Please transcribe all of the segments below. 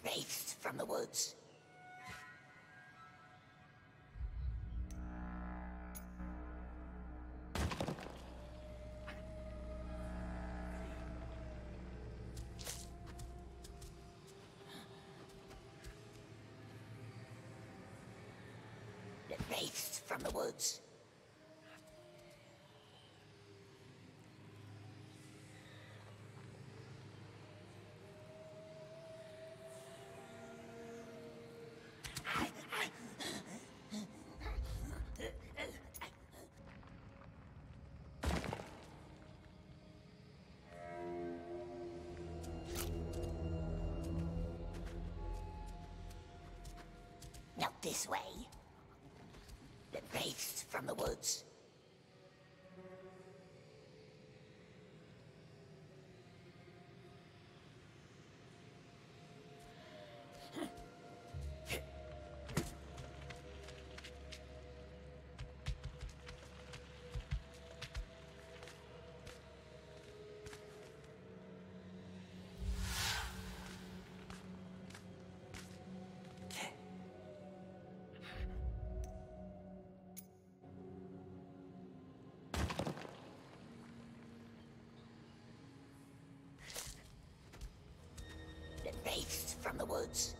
wraiths from the woods. The wraiths from the woods. Not this way. The wraiths from the woods. The wraiths from the woods.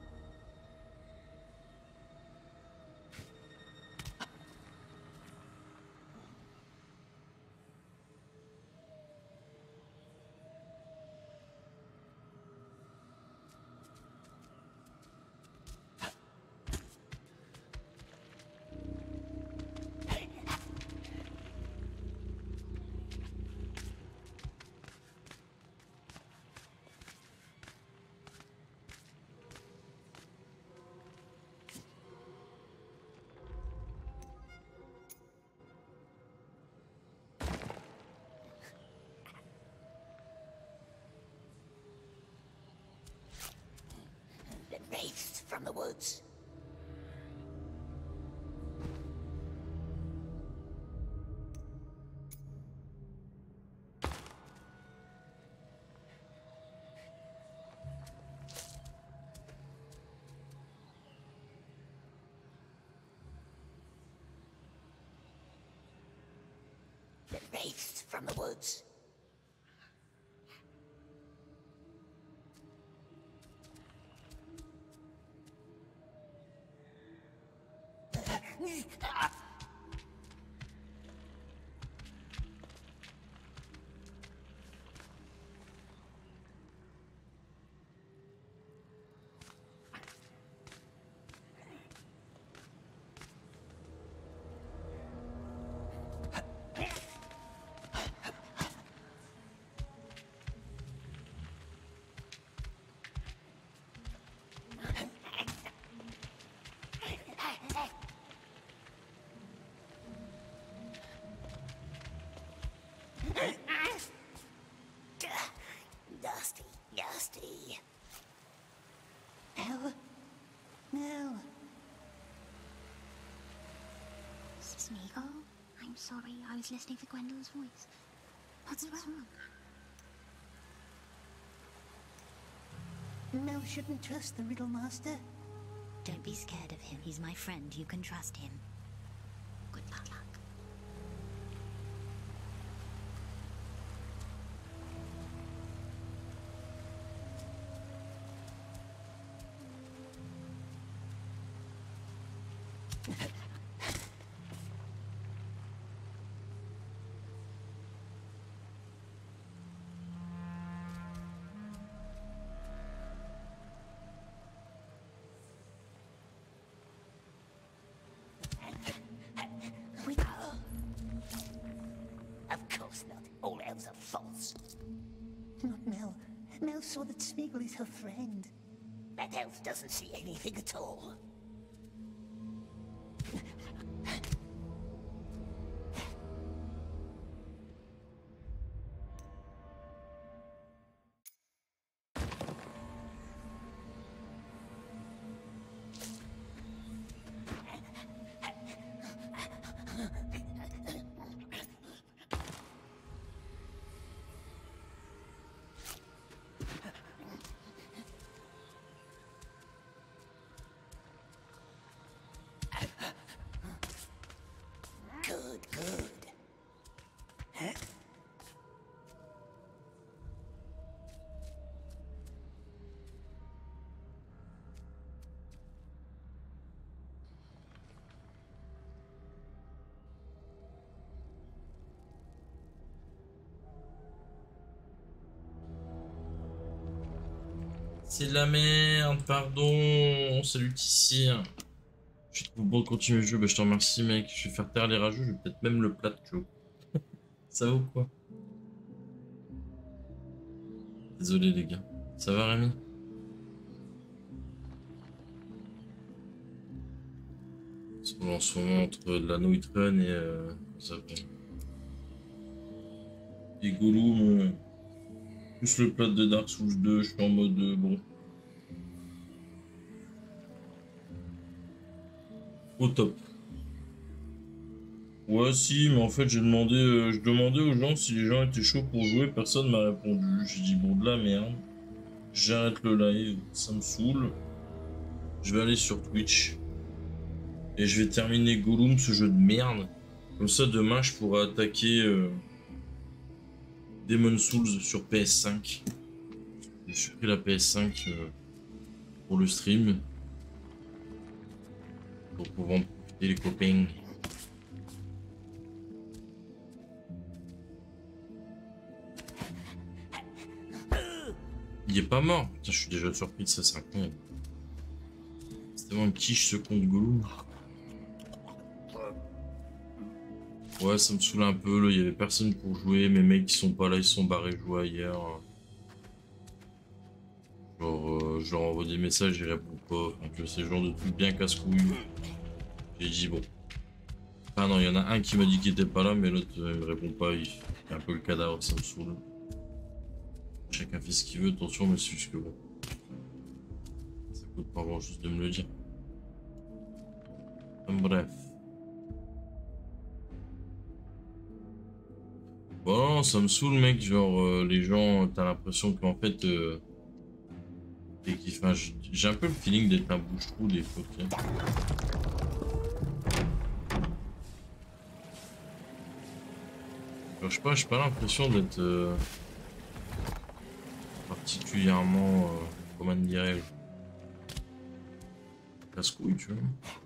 The wraiths from the woods. The wraiths from the woods. Nasty, nasty. Nell? Nell? Smeagol? I'm sorry, I was listening for Gwendolyn's voice. What's wrong? Nell shouldn't trust the Riddle Master. Don't be scared of him. He's my friend. You can trust him. Good luck. Of course not. All elves are false. Not Nell. Nell saw that Smeagol is her friend. That elf doesn't see anything at all. C'est de la merde, pardon. Salut Tissir. Je suis trop bon de continuer le jeu. Bah, je te remercie, mec. Je vais faire taire les rageux. Je vais peut-être même le plat de Joe. Ça va ou quoi? Désolé, les gars. Ça va, Rémi? En ce moment, entre la Night Run et. Comment ça s'appelle? Et Gollum. Plus le plat de Dark Souls 2. Je suis en mode. Bon. Au top. Ouais, si, mais en fait, j'ai demandé, je demandais aux gens si les gens étaient chauds pour jouer, personne m'a répondu. J'ai dit, bon, de la merde, j'arrête le live, ça me saoule. Je vais aller sur Twitch et je vais terminer Gollum, ce jeu de merde. Comme ça, demain, je pourrai attaquer Demon's Souls sur PS5. Je me suis pris la PS5 pour le stream. Pour pouvoir en profiter, les copains. Il est pas mort. Putain, je suis déjà surpris de ça, c'est incroyable. C'est tellement une quiche ce con de Gollum. Ouais, ça me saoule un peu, là. Il y avait personne pour jouer. Mes mecs qui sont pas là, ils sont barrés jouer ailleurs. Genre, je leur envoie des messages, ils répondent pas. Enfin, tu vois, c'est le genre de truc bien casse-couille. J'ai dit bon. Ah non, il y en a un qui m'a dit qu'il était pas là, mais l'autre il me répond pas. Il fait un peu le cadavre, ça me saoule. Chacun fait ce qu'il veut, attention, mais c'est juste que bon. Ça coûte pas grand chose de me le dire. Bref. Bon, ça me saoule, mec. Genre, les gens, t'as l'impression qu'en fait. Enfin, j'ai un peu le feeling d'être un bouche-trou des fois. Genre, je sais pas, j'ai pas l'impression d'être. Particulièrement, comment dirais-je, casse-couille, tu vois.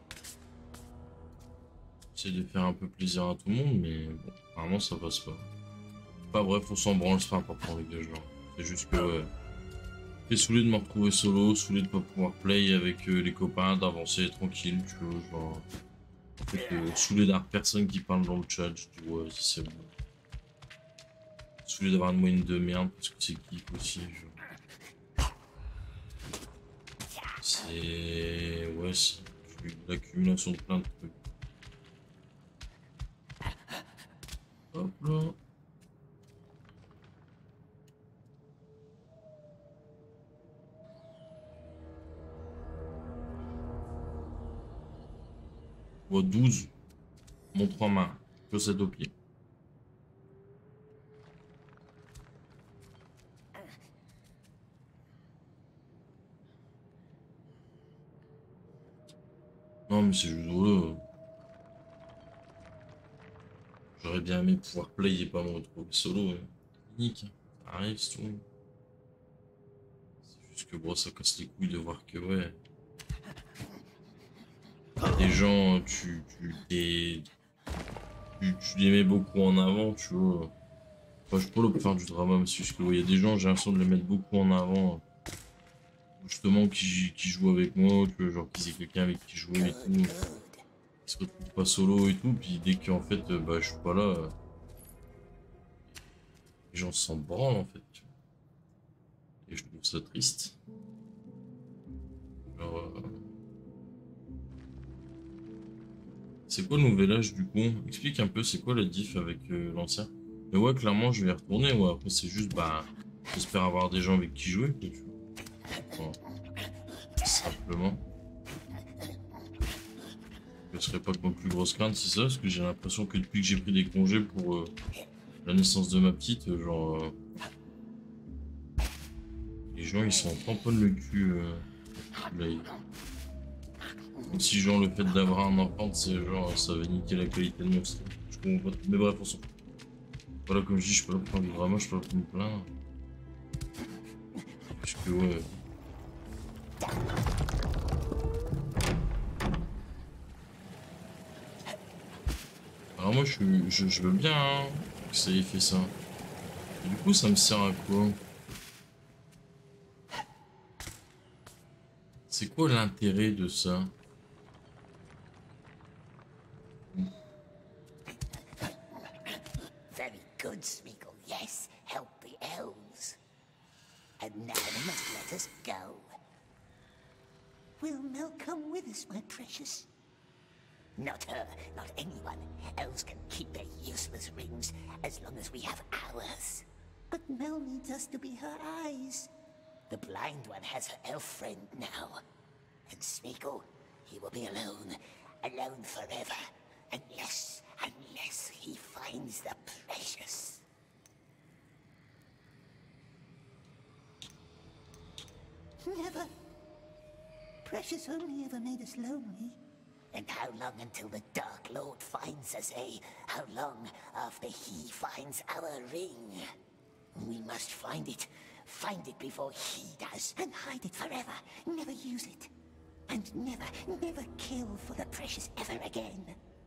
J'essaie de faire un peu plaisir à tout le monde, mais bon, apparemment ça passe pas. Pas bref, on s'en branle, c'est pas important les gars, genre. C'est juste que, ouais. J'étais saoulé de me retrouver solo, saoulé de pas pouvoir play avec les copains, d'avancer tranquille, tu vois, genre. En fait, saoulé d'avoir personne qui parle dans le chat, je dis ouais, c'est bon. Saoulé d'avoir une moyenne de merde, parce que c'est kiff aussi, genre. C'est... Ouais, c'est l'accumulation de plein de trucs. Hop là. Bon, 12. Montre en main. Chaussette au pied. Non, mais c'est juste drôle. J'aurais bien aimé pouvoir play et pas me retrouver solo. Nick, ça arrive, c'est tout. C'est juste que bon, ça casse les couilles de voir que ouais. Des gens, tu les mets beaucoup en avant, tu vois. Enfin, je suis pas là pour faire du drama, mais c'est juste que il y a des gens, j'ai l'impression de les mettre beaucoup en avant. Justement, qui jouent avec moi, tu vois, genre qu'ils aient quelqu'un avec qui jouer et tout. Qui se retrouvent pas solo et tout, puis dès qu'en fait, bah, je suis pas là, les gens s'en branlent en fait, tu vois. Et je trouve ça triste. Genre, c'est quoi le nouvel âge du coup? Explique un peu, c'est quoi la diff avec l'ancien? Mais ouais, clairement, je vais y retourner, ouais. Après, c'est juste, bah, j'espère avoir des gens avec qui jouer, tu vois. Bon, simplement. Ce serait pas que ma plus grosse crainte, c'est ça, parce que j'ai l'impression que depuis que j'ai pris des congés pour la naissance de ma petite, genre, les gens ils s'en tamponnent le cul. Là, comme si genre le fait d'avoir un enfant, c'est genre ça va niquer la qualité de mon stream. Je comprends pas. Mais bref, on s'en fout. Voilà, comme je dis, je suis pas là pour faire du drama, je suis pas là pour me plaindre. Parce que ouais. Alors moi je veux bien hein, que ça ait fait ça. Et du coup ça me sert à quoi? C'est quoi l'intérêt de ça? Very good, Smeagol. Yes, help the elves. And now you must let us go. Will Mel come with us, my precious? Not her, not anyone. Elves can keep their useless rings as long as we have ours. But Mel needs us to be her eyes. The blind one has her elf friend now. And Smeagol, he will be alone. Alone forever. Unless he finds the precious. Never. Precious only ever made us lonely. And how long until the Dark Lord finds us, eh? How long after he finds our ring? We must find it. Find it before he does. And hide it forever. Never use it. And never kill for the precious ever again.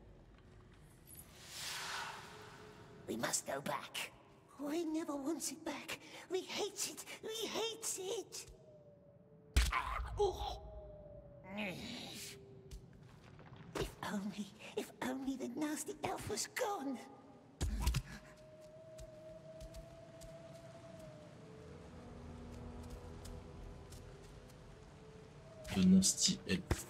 We must go back. We never wants it back. We hates it. We hates it. If only the nasty elf was gone. Le nasty elf.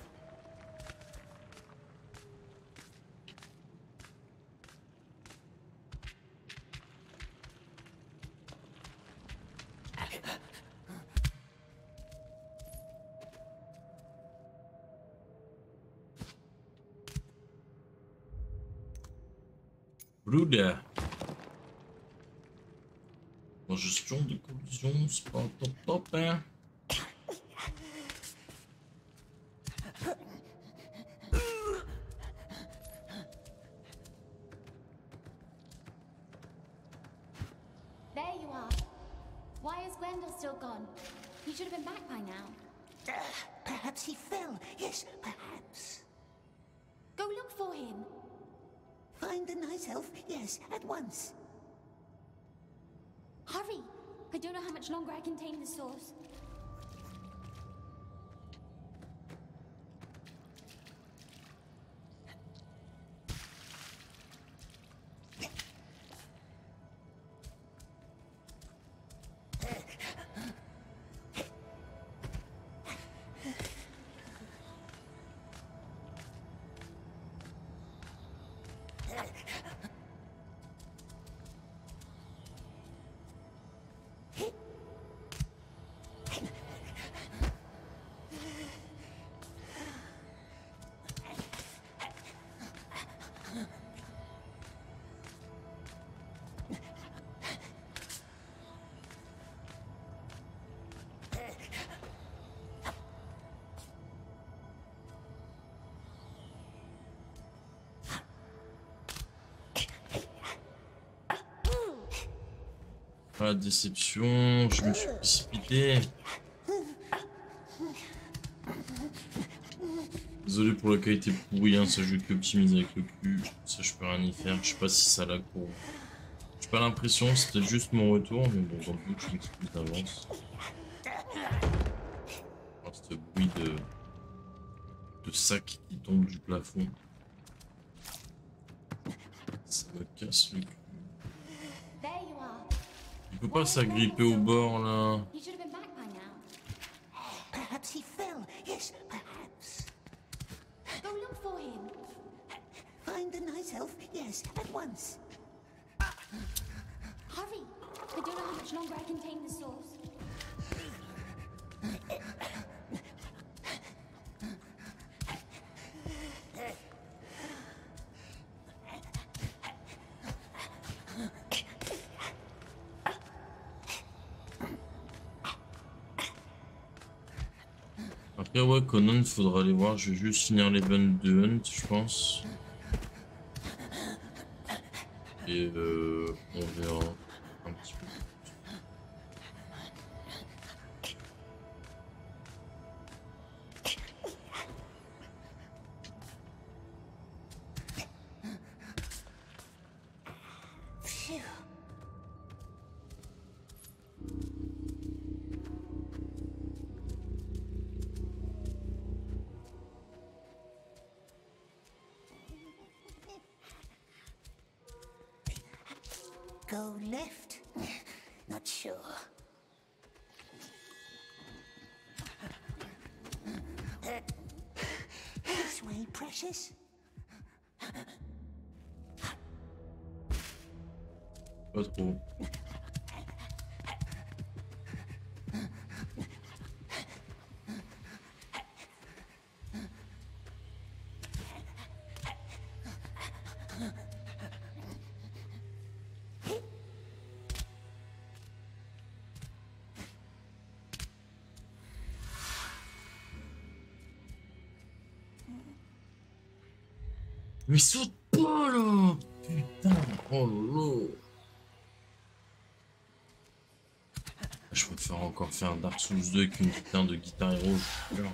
Bruder. En gestion de collision, c'est pas top, hein. There you are. Why is Gwendol still gone? He should have been back by now. Perhaps he fell. Yes, perhaps. Go look for him. Find the nice elf. Yes, at once. Hurry! I don't know how much longer I can tame the source. La déception, je me suis précipité. Désolé pour la qualité pourrie, hein, ça joue que optimise avec le cul. Ça je peux rien y faire, je sais pas si ça la court. J'ai pas l'impression, c'était juste mon retour, mais bon, dans le doute, je m'excuse d'avance. Ce bruit de sac qui tombe du plafond. Ça me casse le cul. There you are. Il peut pas s'agripper au bord là. He should have been back by now. Perhaps he fell. Yes, perhaps. Go look for him. Find the nice elf. Yes, at once. Hurry! I don't know how much longer I can tame the source. Après ouais, Conan, il faudra aller voir. Je vais juste finir les buns de Hunt, je pense. Et on verra un petit peu. Phew. go left? Not sure. This way, precious. Pas trop. Mais saute pas là! Putain! Oh lolo! Je préfère encore faire un Dark Souls 2 qu'une putain de Guitar Hero, je suis sûr.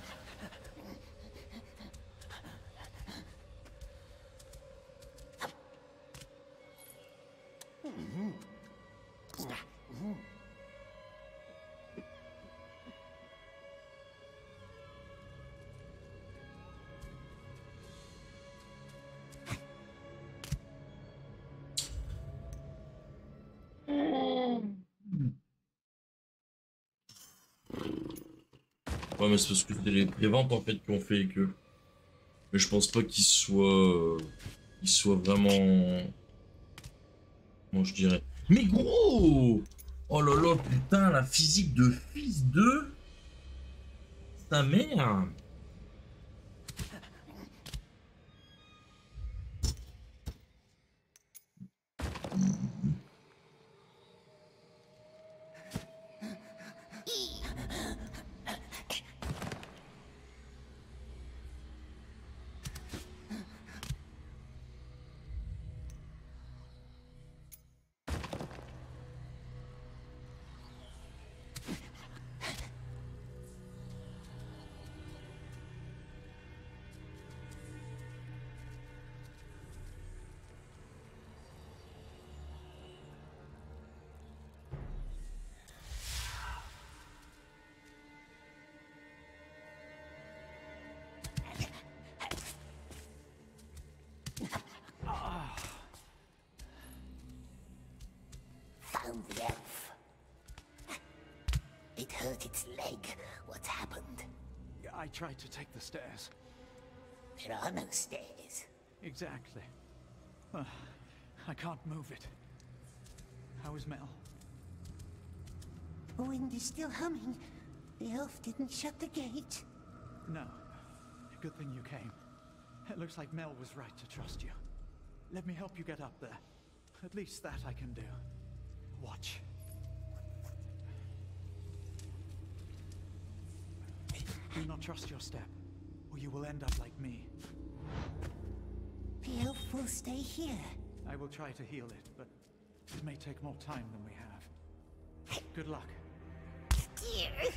Ouais, mais c'est parce que c'est les ventes en fait qui ont fait que. Mais je pense pas qu'ils soient vraiment. Comment je dirais. Mais gros! Oh là là, putain, la physique de fils de. Sa mère! Found the elf. It hurt its leg. What's happened? I tried to take the stairs. There are no stairs. Exactly. I can't move it. How is Mel? The wind is still humming. The elf didn't shut the gate. No. Good thing you came. It looks like Mel was right to trust you. Let me help you get up there. At least that I can do. Watch. Do not trust your step, or you will end up like me. The elf will stay here. I will try to heal it, but it may take more time than we have. Good luck. Dear.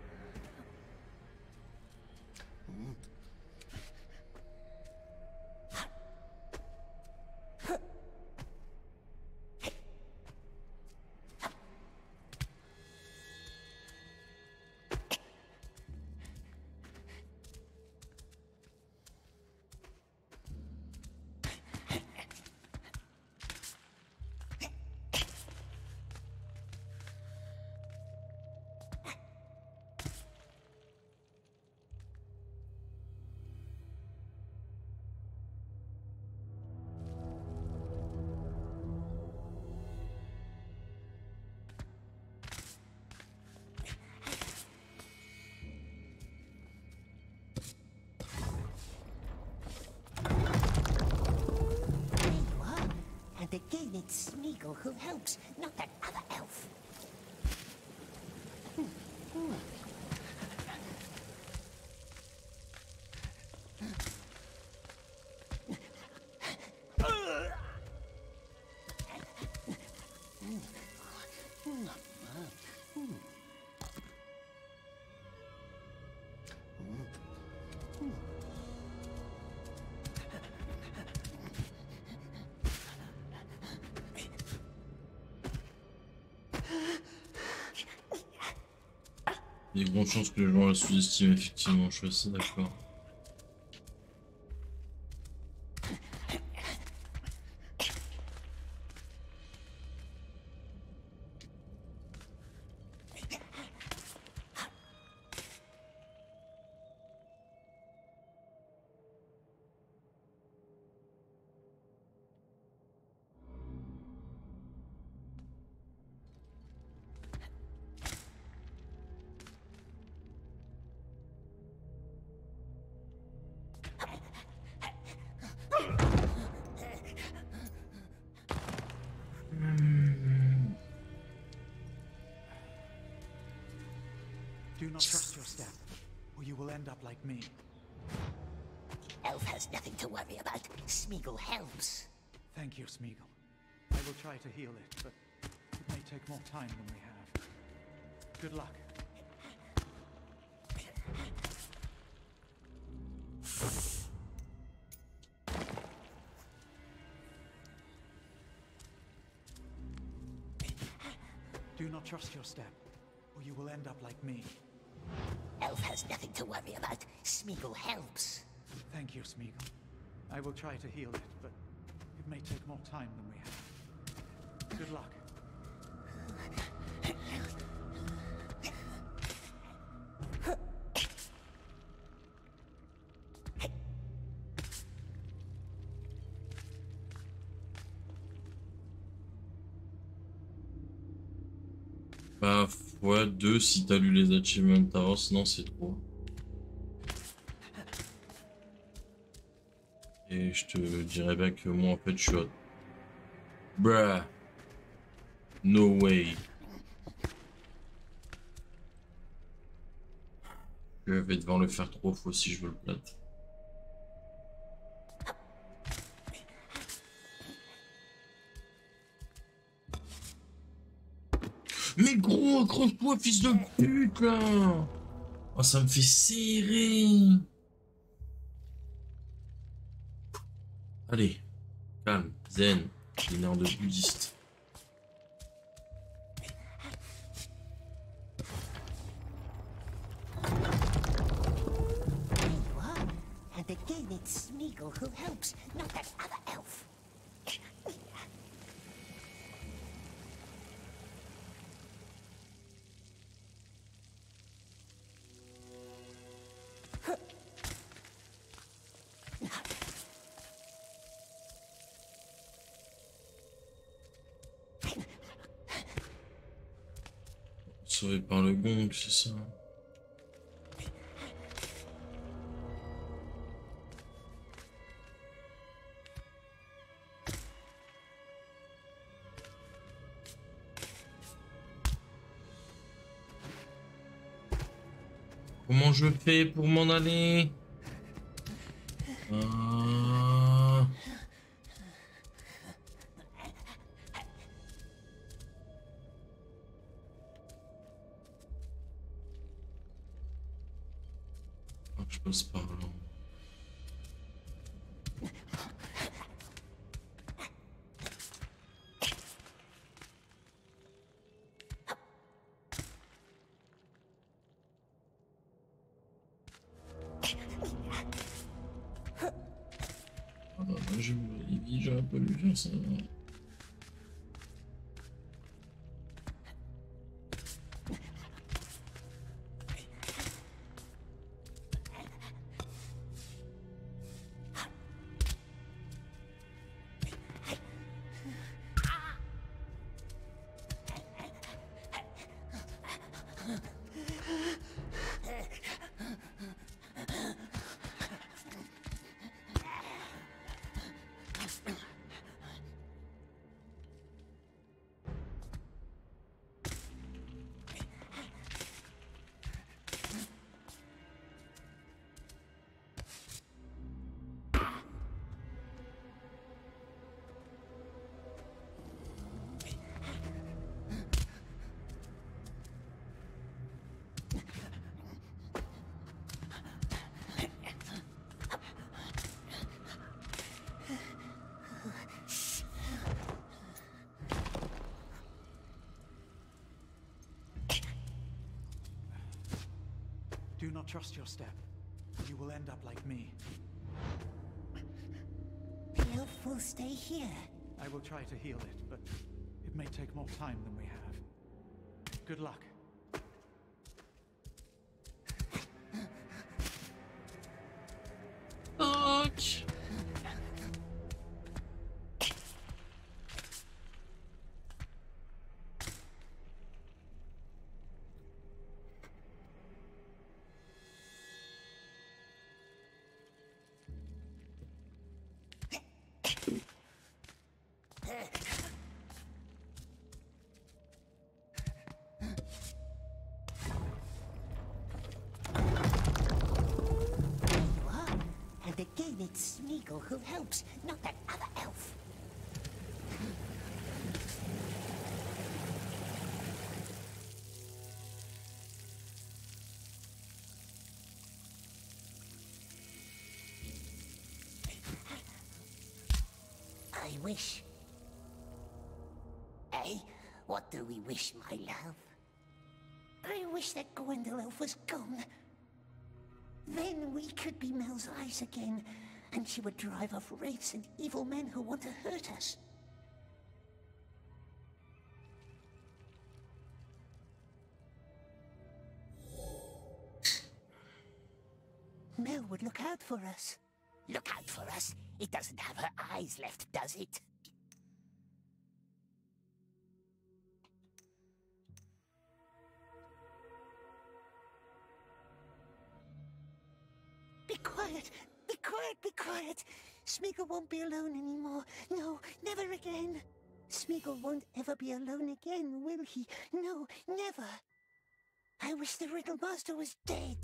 And again, it's Smeagol who helps, not that other elf. Il y a de grandes chances que les gens la sous-estiment, effectivement, je suis assez d'accord. Do not trust your step, or you will end up like me. Elf has nothing to worry about. Smeagol helps. Thank you, Smeagol. I will try to heal it, but it may take more time than we have. Good luck. Do not trust your step, or you will end up like me. Elf has nothing to worry about. Smeagol helps. Thank you, Smeagol. I will try to heal it, but it may take more time than we have. Good luck. Bah, ouais, 2 si t'as lu les achievements avant, sinon c'est 3. Et je te dirais bien que moi en fait je suis à... Bruh. No way. Je vais devoir le faire 3 fois si je veux le plate. Mais gros, accroche-toi, fils de pute, là! Oh, ça me fait serrer! Allez, calme, zen, une heure de bouddhiste. There you are. And again it's Smeagol who helps, not that other elf. Sauvé par le gong, c'est ça. Comment je fais pour m'en aller? Je passe par là. J'aurais pas dû faire ça. Do not trust your step. You will end up like me. The elf will stay here. I will try to heal it, but it may take more time than we have. Good luck. Fuck. It's Smeagol who helps, not that other elf. I wish. Eh? What do we wish, my love? I wish that Gwendol elf was gone. Then we could be Mel's eyes again, and she would drive off wraiths and evil men who want to hurt us. Mel would look out for us. Look out for us. It doesn't have her eyes left, does it? Be quiet! Be quiet! Be quiet! Smeagol won't be alone anymore. No, never again. Smeagol won't ever be alone again, will he? No, never. I wish the Riddle Master was dead.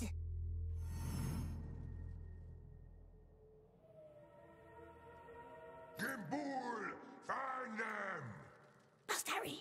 Gimbul! Find them! Master Harry!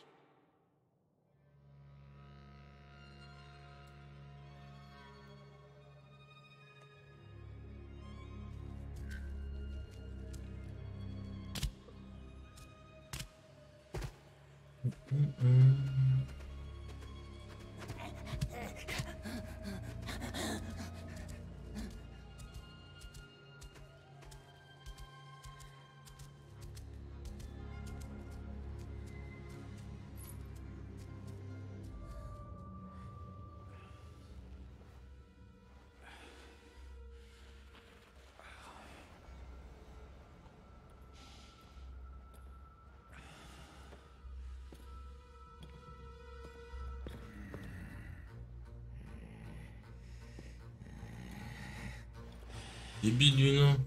Débile du nain.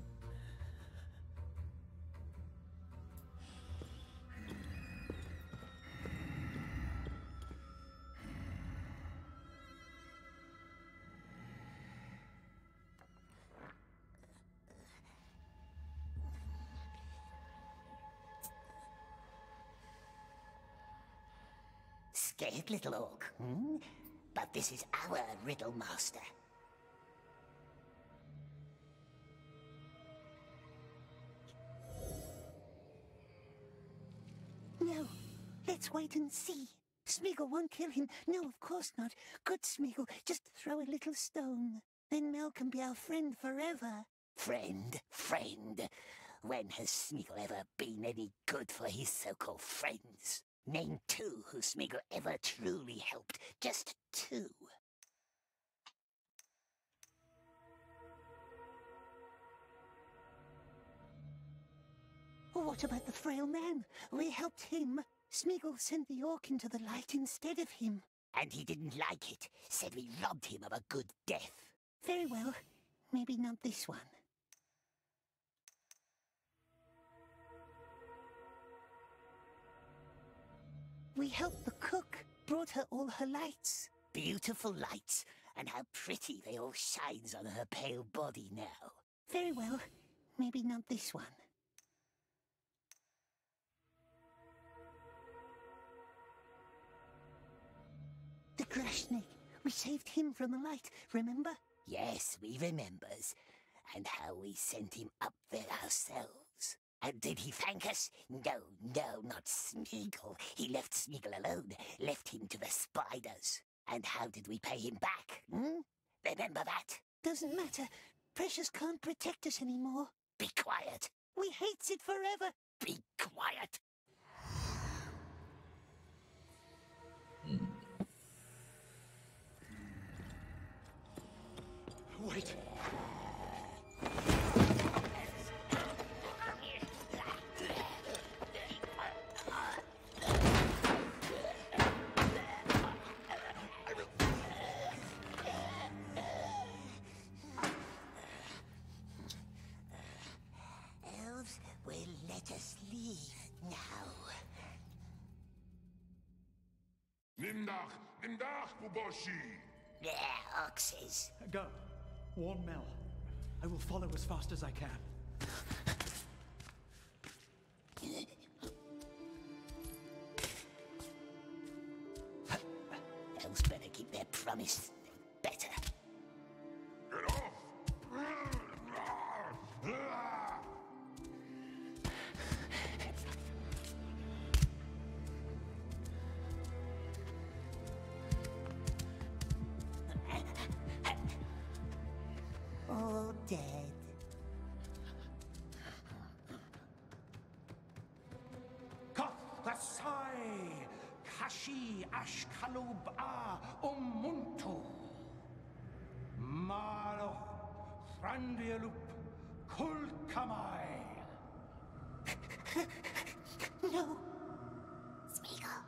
Scared little orc, hmm? But this is our Riddle Master. No, let's wait and see. Smeagol won't kill him. No, of course not. Good Smeagol, just throw a little stone. Then Mel can be our friend forever. Friend, friend. When has Smeagol ever been any good for his so-called friends? Name two who Smeagol ever truly helped. Just two. What about the frail man? We helped him. Smeagol sent the orc into the light instead of him. And he didn't like it. Said we robbed him of a good death. Very well. Maybe not this one. We helped the cook, brought her all her lights. Beautiful lights. And how pretty they all shines on her pale body now. Very well. Maybe not this one. The Grashnik. We saved him from the light, remember? Yes, we remembers. And how we sent him up there ourselves. And did he thank us? No, no, not Smeagol. He left Smeagol alone, left him to the spiders. And how did we pay him back, hmm? Remember that? Doesn't matter. Precious can't protect us anymore. Be quiet. We hates it forever. Be quiet. Wait. Elves will let us leave now. Nimdach, Buboshi! Yeah, oxes. Go. Warn Mel. I will follow as fast as I can. Elves better keep their promise. Better. Get off! All dead. Kathasai Kashi Ashkalub A Umuntu Malo Thrandialup Kulkamai. No. Smeagol.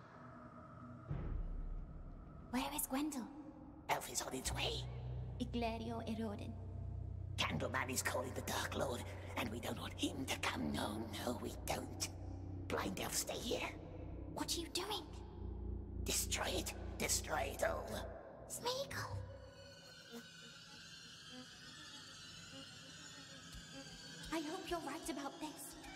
Where is Gwendol? Elf is on its way. Iglerio Erodin. Candleman is calling the Dark Lord, and we don't want him to come. No, no, we don't. Blind Elf, stay here. What are you doing? Destroy it. Destroy it all. Smeagol. I hope you're right about this.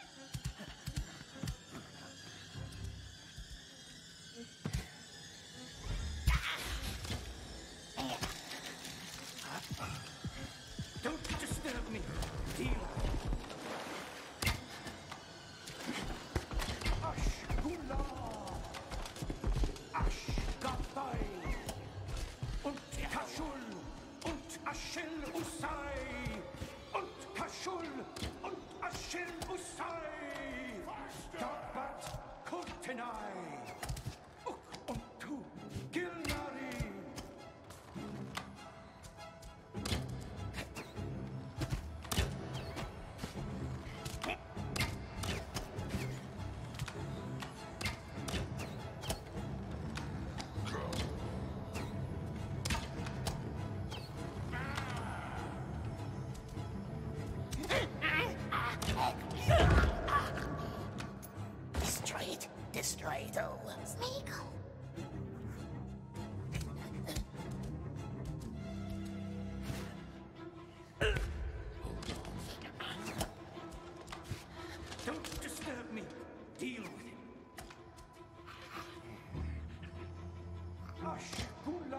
Don't disturb me. Deal. Ashgula. Ashgatai. Und Kashul. Und Ashil Usai. Und Kashul. Und Ashil Usai. Dabat Kultenai. Uk und Tu. Gilnari. Destroy it. Destroy it all. Smeagol. Don't disturb me. Deal with him. Ashgula.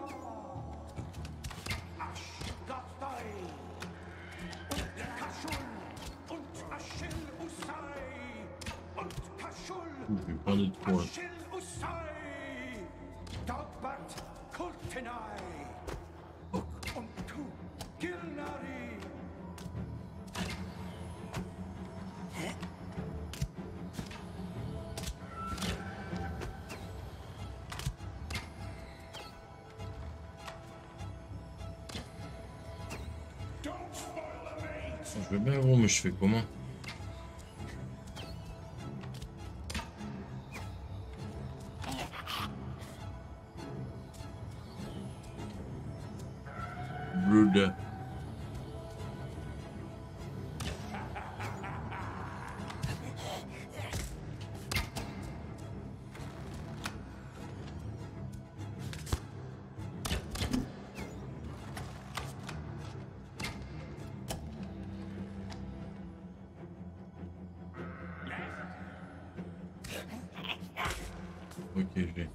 Ashgatai. Und Kashul. Und Ashil Usai. Und Kashul. Je vais prendre de points. Ashil Usai. Dogbat Kultenai. Uk und Tu. Gilnari. Don't spoil the meat! Je veux bien gros, mais je fais comment? Blood. Ok, je l'ai.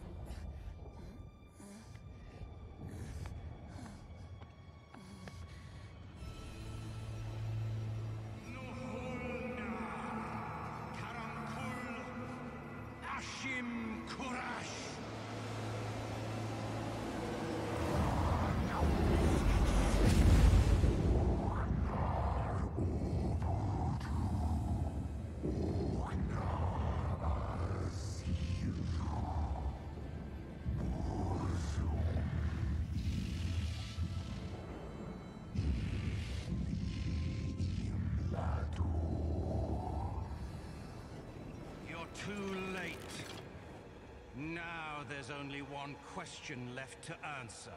Ashim Kurash. You're too late. Now there's only one question left to answer.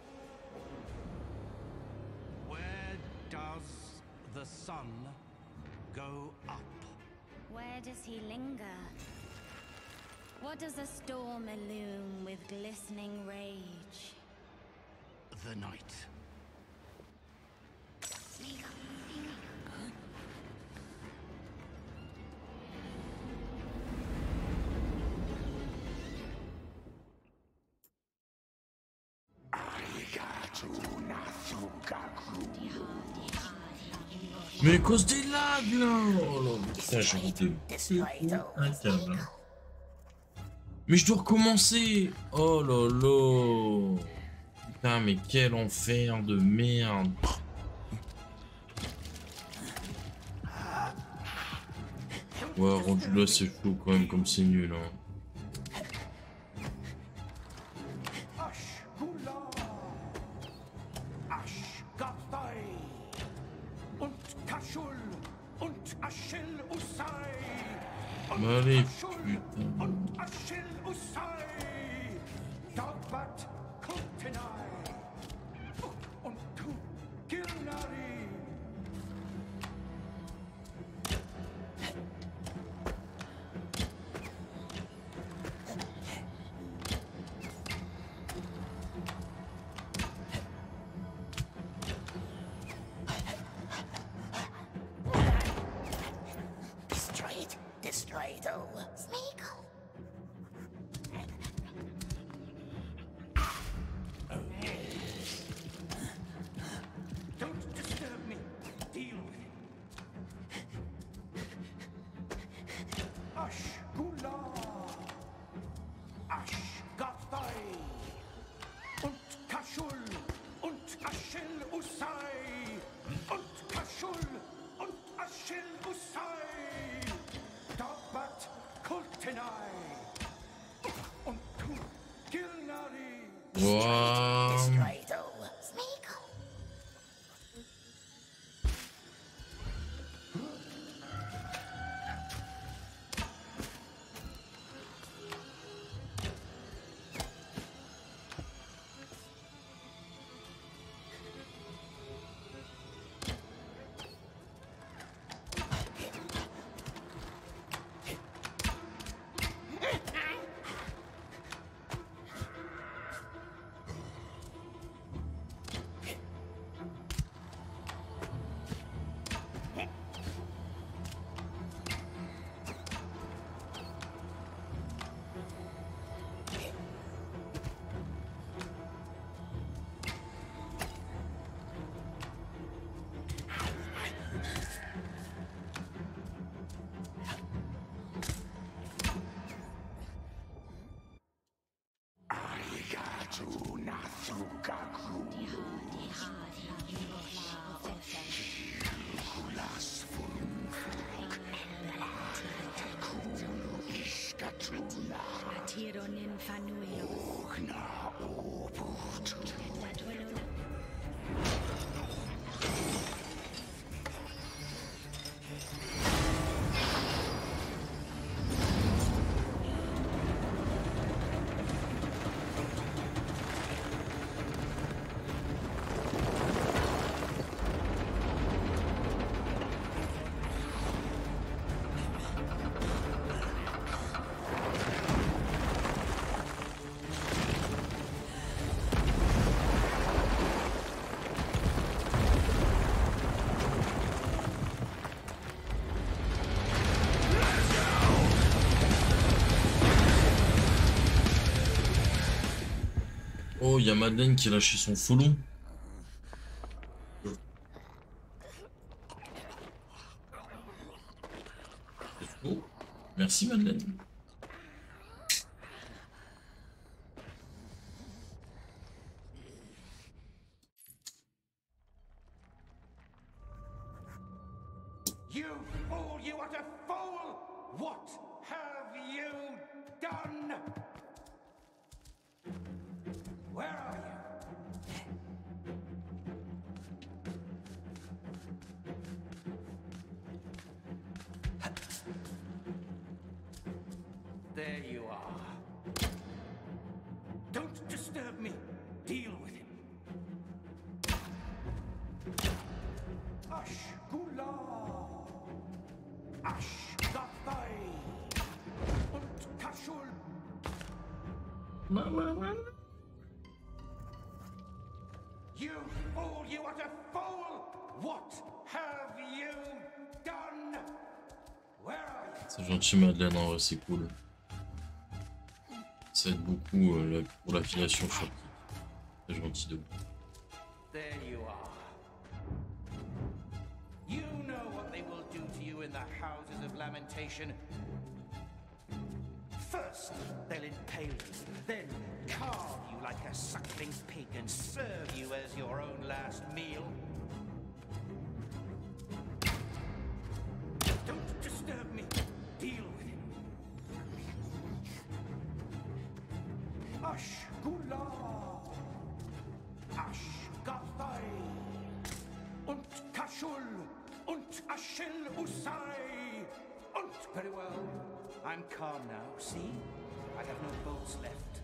Where does the sun go up? Where does he linger? What does a storm illume with glistening rage? The night. Smeagol. Mais à cause des lags là. Oh là, putain, j'ai envie de péter un câble. Mais je dois recommencer. Oh là là. Putain, mais quel enfer de merde. Ouais, rendu là, c'est chaud quand même, comme c'est nul. Hein. Mais allez, putain. Destroy it all. Smeagol. Don't disturb me. Deal with it. Ashgula. Ashgathai. Und Kashul. Und Ashil Usai. Und Kashul. Und Ashil Usai. Dabat Kultenai. Und tu Gilnari. Wow. Destroy it all. Smeagol. Tironin fanuilo. Oh, il y a Madeleine qui a lâché son folon. Oh, merci Madeleine. You fool, you utter fool! What have you done? Where are you? There you are. Don't disturb me. Deal with him. Ashgula. Ashgathai. Und Kashul. You fool, you utter fool! What have you done? Where are you? C'est gentil Madeleine, en vrai c'est cool. Ça aide beaucoup pour l'affiliation sur Kick. C'est gentil de vous. There you are. You know houses of lamentation. First, they'll impale you, then carve you like a suckling pig and serve you as your own last meal. Don't disturb me. Deal with him. Ashgula! Ashgathai! Und Kashul! Und Ashil Usai! Und very well. I'm calm now, see? I have no bolts left.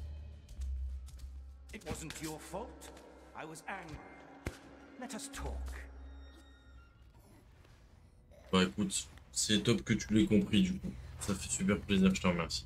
It wasn't your fault. I was angry. Let us talk. Bah écoute, c'est top que tu l'aies compris du coup. Ça fait super plaisir, je te remercie.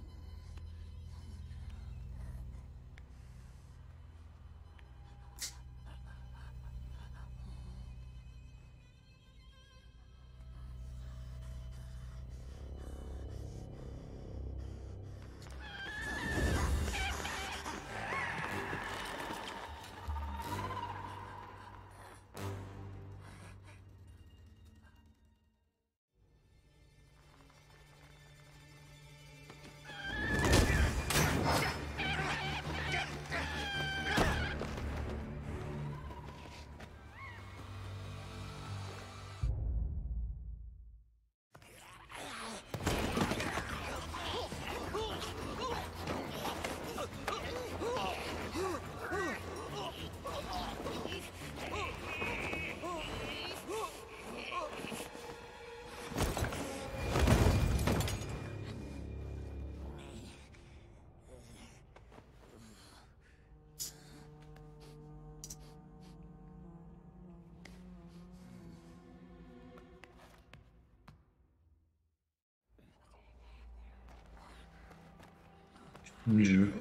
Oui, je veux.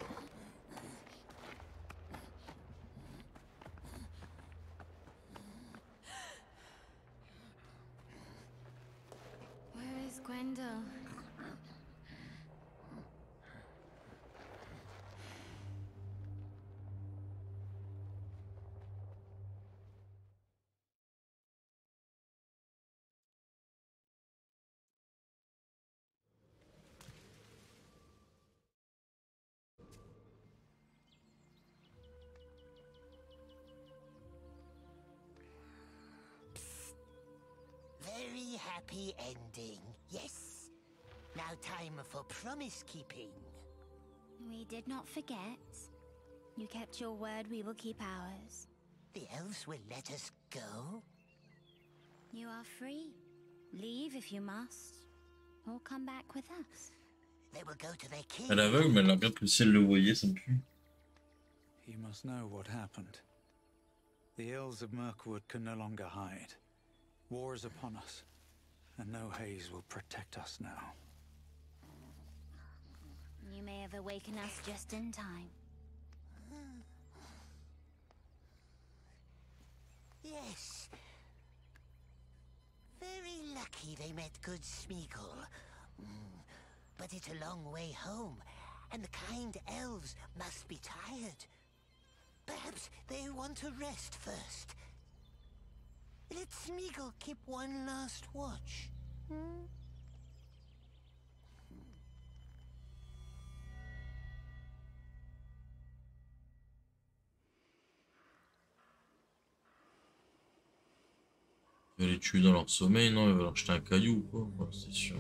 Where is Gwendol? Very happy ending, yes. Now time for promise keeping. We did not forget. You kept your word, we will keep ours. The elves will let us go? You are free. Leave if you must, or come back with us. They will go to their king. À l'aveugle, mais elle regarde que le ciel le voyait, ça me pue. He must know what happened. The elves of Mirkwood can no longer hide. War is upon us, and no haze will protect us now. You may have awakened us just in time. Yes. Very lucky they met good Smeagol. But it's a long way home, and the kind elves must be tired. Perhaps they want to rest first. Let Smeagol keep one last watch. Il va les tuer dans leur sommeil, non? Il va leur jeter un caillou ou quoi? Ouais, c'est sûr.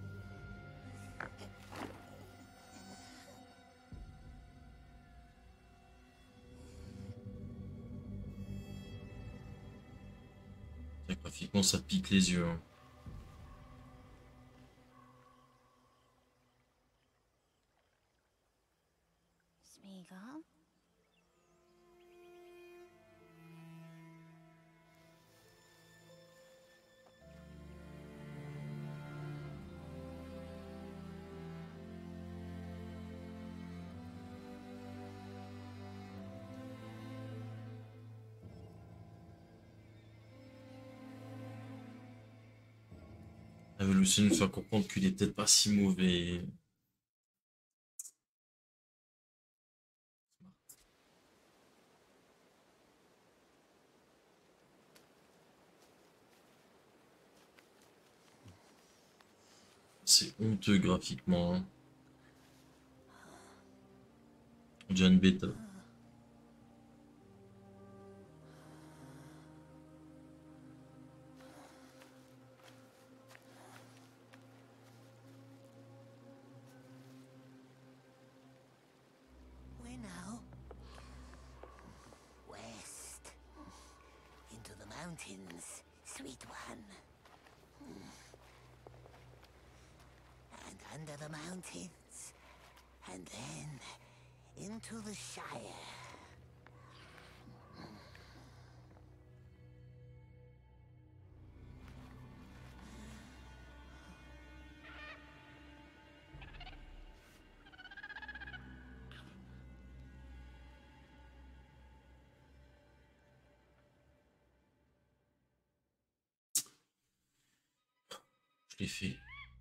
Graphiquement, ça pique les yeux. Hein. Smeagol? Elle veut aussi nous faire comprendre qu'il est peut-être pas si mauvais. c'est honteux graphiquement. Hein. Déjà une bêta. Where now? West. Into the mountains, sweet one. And under the mountains. And then into the Shire. Je l'ai fait.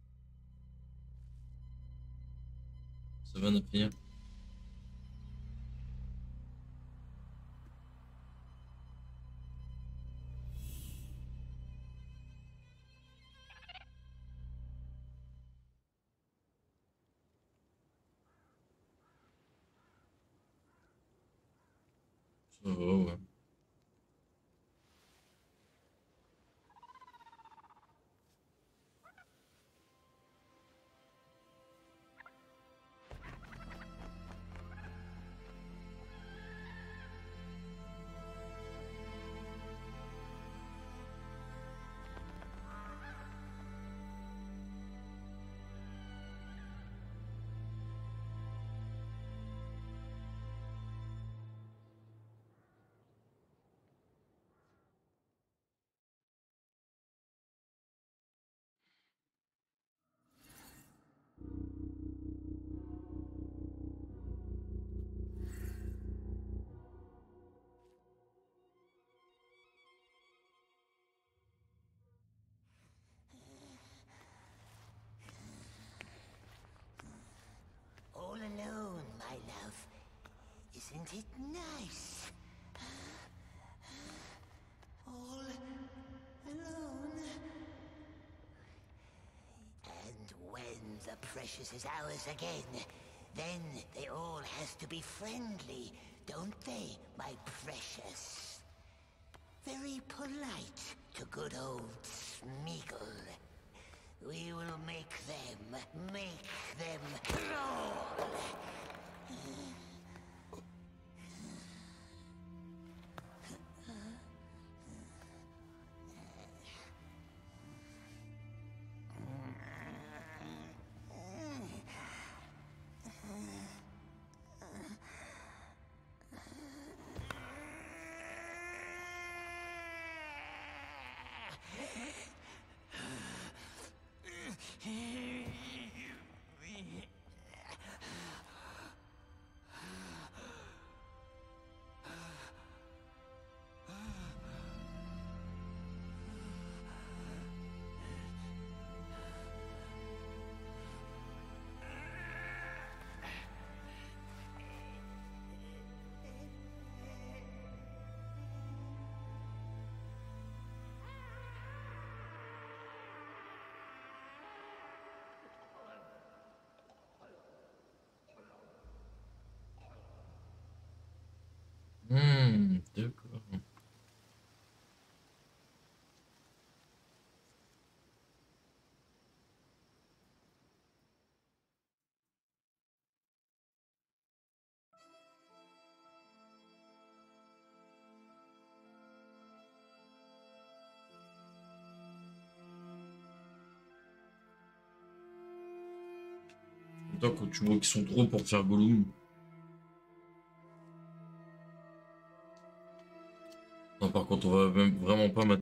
Ça va, Napier? Ça va, ouais. All alone, my love. Isn't it nice? All alone. And when the precious is ours again, then they all has to be friendly, don't they, my precious? Very polite to good old Smeagol. We will make them crawl. D'accord. Quand tu vois qu'ils sont trop pour faire Gollum. Non, par contre, on va même vraiment pas